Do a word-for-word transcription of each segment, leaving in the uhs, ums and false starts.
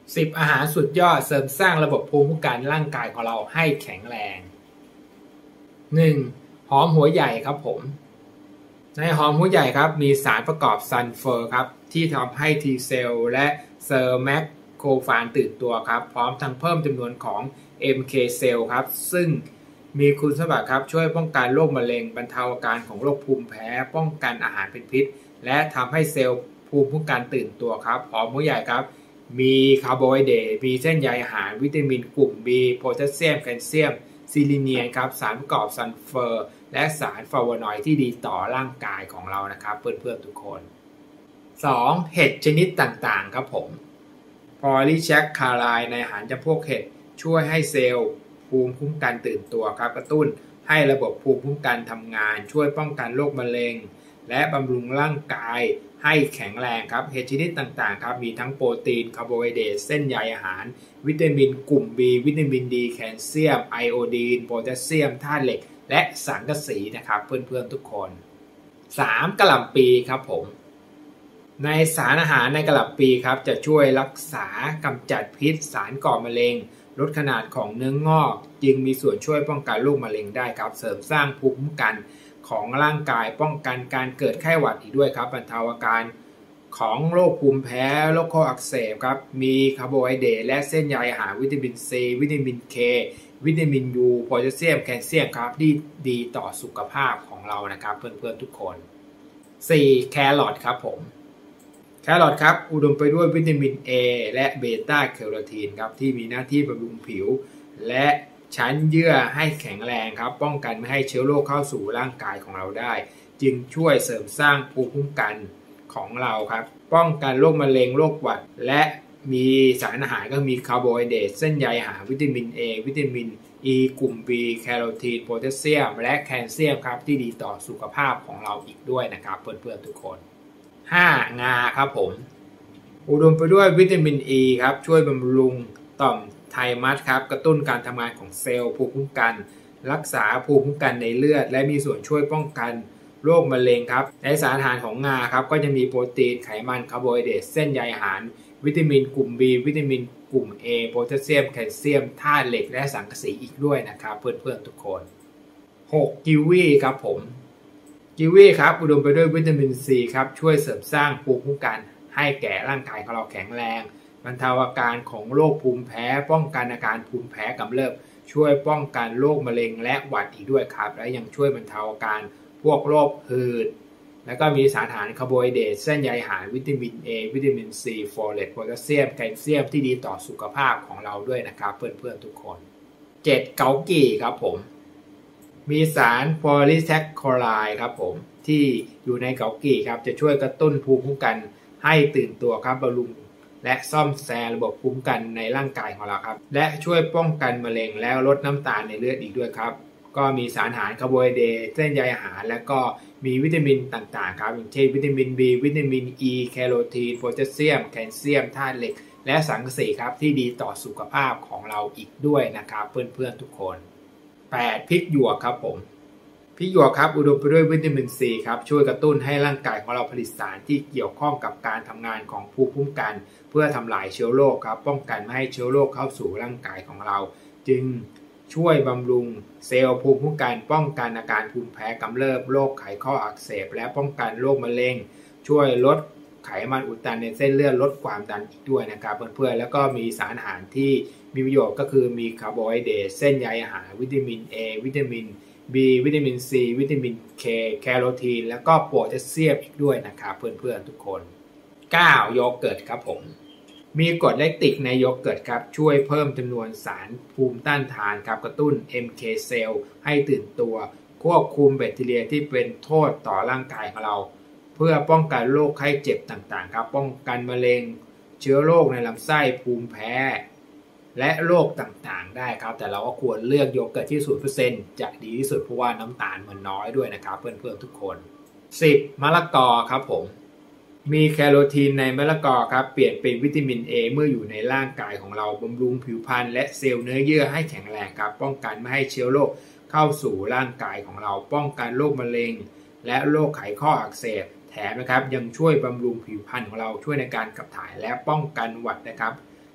สิบอาหารสุดยอดเสริมสร้างระบบภูมิคุ้มกันร่างกายของเราให้แข็งแรง หนึ่ง. หอมหัวใหญ่ครับผมในหอมหัวใหญ่ครับมีสารประกอบซัลเฟอร์ครับที่ทำให้ T เซลล์และเซอร์แมคโคฟานตื่นตัวครับพร้อมทั้งเพิ่มจำนวนของ เอ็ม เค เซลล์ครับซึ่งมีคุณสมบัติครับช่วยป้องกันโรคมะเร็งบรรเทาอาการของโรคภูมิแพ้ป้องกันอาหารเป็นพิษและทำให้เซลล์ภูมิคุ้มกันตื่นตัวครับหอมหัวใหญ่ครับมีคาร์โบไฮเดรตมีเส้นใยอาหารวิตามินกลุ่ม B โพแทสเซียมแคลเซียมซิลิเนียนครับสารประกอบซัลเฟอร์และสารฟลาโวนอยด์ที่ดีต่อร่างกายของเรานะครับเพื่อนๆทุกคน สอง. เห็ดชนิดต่างๆครับผมพอลีแชคคาไลในอาหารจำพวกเห็ดช่วยให้เซลล์ภูมิคุ้มกันตื่นตัวครับกระตุ้นให้ระบบภูมิคุ้มกันทำงานช่วยป้องกันโรคมะเร็งและบำรุงร่างกายให้แข็งแรงครับเห็ดชนิดต่างๆครับมีทั้งโปรตีนคาร์โบไฮเดรตเส้นใยอาหารวิตามินกลุ่ม B วิตามินดีแคลเซียมไอโอดีนโพแทสเซียมธาตุเหล็กและสังกะสีนะครับเพื่อนๆทุกคน สาม. กะหล่ำปีครับผมในสารอาหารในกะหล่ำปีครับจะช่วยรักษากำจัดพิษสารก่อมะเร็งลดขนาดของเนื้องอกจึงมีส่วนช่วยป้องกันโรคมะเร็งได้ครับเสริมสร้างภูมิคุ้มกันของร่างกายป้องกันการเกิดไข้หวัดอีกด้วยครับบรรเทาอาการของโรคภูมิแพ้โรคคออักเสบครับมีคาร์โบไฮเดรตและเส้นใยอาหารวิตามินซีวิตามินเควิตามินยูโพแทสเซียมแคลเซียมครับที่ดีต่อสุขภาพของเรานะครับเพื่อนๆทุกคน สี่. แครอทครับผมแครอทครับอุดมไปด้วยวิตามิน A และเบต้าแคโรทีนครับที่มีหน้าที่บำรุงผิวและชั้นเยื่อให้แข็งแรงครับป้องกันไม่ให้เชื้อโรคเข้าสู่ร่างกายของเราได้จึงช่วยเสริมสร้างภูมิคุ้มกันของเราครับป้องกันโรคมะเร็งโรคหวัดและมีสารอาหารก็มีคาร์โบไฮเดรตเส้นใยอาหารวิตามิน A วิตามิน E กลุ่ม B แคโรทีนโพแทสเซียมและแคลเซียมครับที่ดีต่อสุขภาพของเราอีกด้วยนะครับเพื่อนๆทุกคน ห้า. งาครับผมอุดมไปด้วยวิตามิน E ครับช่วยบำรุงต่อมไทมัสครับกระตุ้นการทำงานของเซลล์ภูมิคุ้มกันรักษาภูมิคุ้มกันในเลือดและมีส่วนช่วยป้องกันโรคมะเร็งครับในสารอาหารของงาครับก็จะมีโปรตีนไขมันคาร์โบไฮเดรตเส้นใยอาหารวิตามินกลุ่ม B วิตามินกลุ่ม A โพแทสเซียมแคลเซียมธาตุเหล็กและสังกะสีอีกด้วยนะครับเพื่อนๆทุกคน หก. กิวีครับผมกิวีครับอุดมไปด้วยวิตามินซีครับช่วยเสริมสร้างภูมิคุ้มกันให้แก่ร่างกายของเราแข็งแรงบรรเทาอาการของโรคภูมิแพ้ป้องกันอาการภูมิแพ้กำเริบช่วยป้องกันโรคมะเร็งและหวัดอีกด้วยครับและยังช่วยบรรเทาอาการพวกโรคหืดแล้วก็มีสารอาหารคาร์โบไฮเดรตเส้นใยอาหารวิตามิน A วิตามิน C โฟเลตโพแทสเซียมแคลเซียมที่ดีต่อสุขภาพของเราด้วยนะครับเพื่อนๆทุกคน เจ็ด. เกากีครับผมมีสารโพลีแซคคลอไรด์ครับผมที่อยู่ในเกากีครับจะช่วยกระตุ้นภูมิคุ้มกันให้ตื่นตัวครับบำรุงและซ่อมแซมระบบภูมิคุ้มกันในร่างกายของเราครับและช่วยป้องกันมะเร็งและลดน้ำตาลในเลือดอีกด้วยครับก็มีสารอาหารคาร์โบไฮเดรตเส้นใยอาหารและก็มีวิตามินต่างๆครับอย่างเช่นวิตามิน B วิตามิน E แคโรทีนโพแทสเซียมแคลเซียมธาตุเหล็กและสังกะสีครับที่ดีต่อสุขภาพของเราอีกด้วยนะครับเพื่อนๆทุกคน แปด. พริกหยวกครับผมพริกหยวกครับอุดมไปด้วยวิตามินซีครับช่วยกระตุ้นให้ร่างกายของเราผลิตสารที่เกี่ยวข้องกับการทำงานของภูมิคุ้มกันเพื่อทำลายเชื้อโรคครับป้องกันไม่ให้เชื้อโรคเข้าสู่ร่างกายของเราจึงช่วยบำรุงเซลล์ภูมิคุ้มกันป้องกันอาการภูมิแพ้กำเริบโรคไขข้ออักเสบและป้องกันโรคมะเร็งช่วยลดไขมันอุดตันในเส้นเลือดลดความดันอีกด้วยนะครับเพื่อนๆแล้วก็มีสารอาหารที่มีประโยชน์ก็คือมีคาร์โบไฮเดรตเส้นใยอาหารวิตามิน A วิตามิน B วิตามิน C วิตามิน K แคโรทีนแล้วก็โพแทสเซียมอีกด้วยนะครับเพื่อนๆทุกคน เก้า. โยเกิร์ตครับผมมีกรดแลคติกในโยเกิร์ตครับช่วยเพิ่มจำนวนสารภูมิต้านทานครับกระตุ้น เอ็ม เค เซลล์ให้ตื่นตัวควบคุมแบคทีเรียที่เป็นโทษต่อร่างกายของเราเพื่อป้องกันโรคไข้เจ็บต่างๆครับป้องกันมะเร็งเชื้อโรคในลำไส้ภูมิแพ้และโรคต่างๆได้ครับแต่เราก็ควรเลือกโยเกิร์ตที่ ศูนย์เปอร์เซ็นต์ จะดีที่สุดเพราะว่าน้ำตาลมันน้อยด้วยนะครับเพื่อนๆทุกคน สิบ. มะละกอครับผมมีแคโรทีนในมะละกอครับเปลี่ยนเป็นวิตามิน A เมื่ออยู่ในร่างกายของเราบำรุงผิวพรรณและเซลล์เนื้อเยื่อให้แข็งแรงครับป้องกันไม่ให้เชื้อโรคเข้าสู่ร่างกายของเราป้องกันโรคมะเร็งและโรคไขข้ออักเสบแถมนะครับยังช่วยบำรุงผิวพรรณของเราช่วยในการขับถ่ายและป้องกันหวัดนะครับ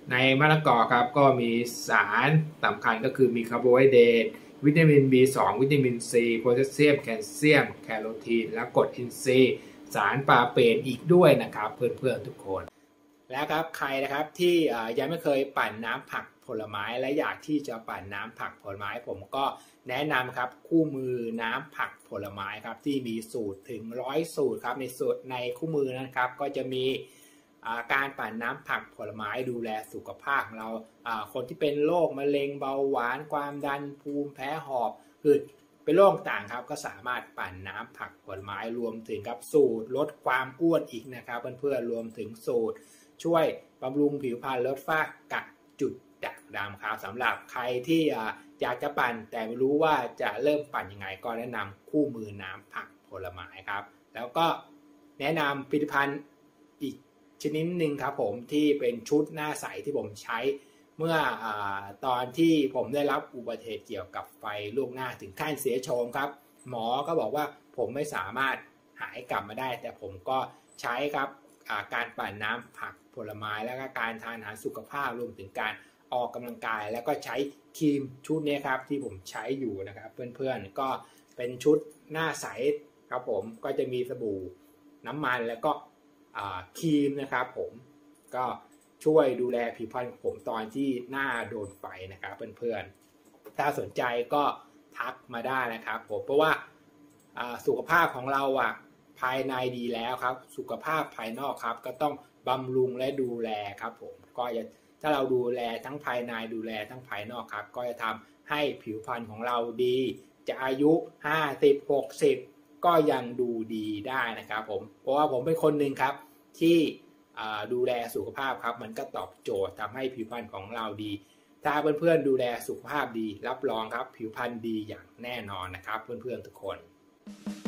ในมะละกอครับก็มีสารสำคัญก็คือมีคาร์โบไฮเดรตวิตามิน บี สอง วิตามิน ซี โพแทสเซียมแคลเซียมแคโรทีนและกรดอินทรีย์สารปาเปนอีกด้วยนะครับเพื่อนๆทุกคนแล้วครับใครนะครับที่ยังไม่เคยปั่นน้ำผักผลไม้และอยากที่จะปั่นน้ำผักผลไม้ผมก็แนะนำครับคู่มือน้ำผักผลไม้ครับที่มีสูตรถึงร้อยสูตรครับในสูตรในคู่มือนะครับก็จะมีการปั่นน้ำผักผลไม้ดูแลสุขภาพของเราคนที่เป็นโรคมะเร็งเบาหวานความดันภูมิแพ้หอบหืดเป็นโรคต่างครับก็สามารถปั่นน้ำผักผลไม้รวมถึงครับสูตรลดความอ้วนอีกนะครับเพื่อนๆรวมถึงสูตรช่วยบำรุงผิวพรรณลดฝ้ากระจุดด่างดำครับสำหรับใครที่อยากจะปั่นแต่ไม่รู้ว่าจะเริ่มปั่นยังไงก็แนะนำคู่มือน้ำผักผลไม้ครับแล้วก็แนะนำผลิตภัณฑ์อีกชนิดหนึ่งครับผมที่เป็นชุดหน้าใสที่ผมใช้เมื่ออตอนที่ผมได้รับอุบัติเหตุเกี่ยวกับไฟลวกหน้าถึงขั้นเสียโฉมครับหมอก็บอกว่าผมไม่สามารถหายกลับมาได้แต่ผมก็ใช้ครับการปั่นน้ำผักผลไม้แล้วก็การทานอาหารสุขภาพรวมถึงการออกกำลังกายแล้วก็ใช้ครีมชุดนี้ครับที่ผมใช้อยู่นะครับเพื่อนๆก็เป็นชุดหน้าใสครับผมก็จะมีสบู่น้ำมันแล้วก็ครีมนะครับผมก็ช่วยดูแลผิวพรรณของผมตอนที่หน้าโดนไฟนะครับเพื่อนๆถ้าสนใจก็ทักมาได้นะครับผมเพราะว่าสุขภาพของเราอ่ะภายในดีแล้วครับสุขภาพภายนอกครับก็ต้องบำรุงและดูแลครับผมก็จะถ้าเราดูแลทั้งภายในดูแลทั้งภายนอกครับก็จะทำให้ผิวพรรณของเราดีจะอายุห้าสิบ หกสิบก็ยังดูดีได้นะครับผมเพราะว่าผมเป็นคนหนึ่งครับที่ดูแลสุขภาพครับมันก็ตอบโจทย์ทำให้ผิวพรรณของเราดีถ้าเพื่อนๆดูแลสุขภาพดีรับรองครับผิวพรรณดีอย่างแน่นอนนะครับเพื่อนๆทุกคน